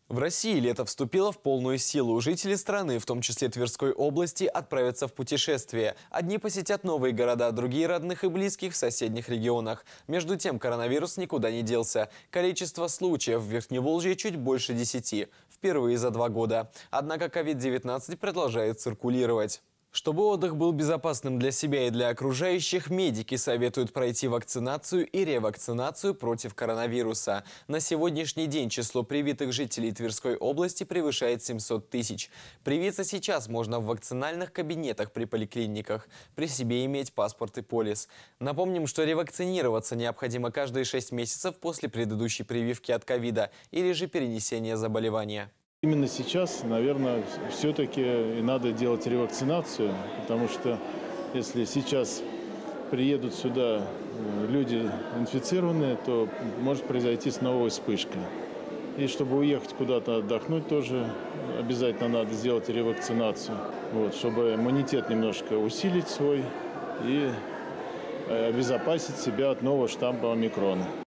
В России лето вступило в полную силу. Жители страны, в том числе Тверской области, отправятся в путешествие. Одни посетят новые города, другие – родных и близких в соседних регионах. Между тем, коронавирус никуда не делся. Количество случаев в Верхневолжье чуть больше 10. Впервые за 2 года. Однако COVID-19 продолжает циркулировать. Чтобы отдых был безопасным для себя и для окружающих, медики советуют пройти вакцинацию и ревакцинацию против коронавируса. На сегодняшний день число привитых жителей Тверской области превышает 700 тысяч. Привиться сейчас можно в вакцинальных кабинетах при поликлиниках. При себе иметь паспорт и полис. Напомним, что ревакцинироваться необходимо каждые 6 месяцев после предыдущей прививки от ковида или же перенесения заболевания. Именно сейчас, наверное, все-таки и надо делать ревакцинацию, потому что если сейчас приедут сюда люди инфицированные, то может произойти снова вспышка. И чтобы уехать куда-то отдохнуть, тоже обязательно надо сделать ревакцинацию, чтобы иммунитет немножко усилить свой и обезопасить себя от нового штамма омикрона.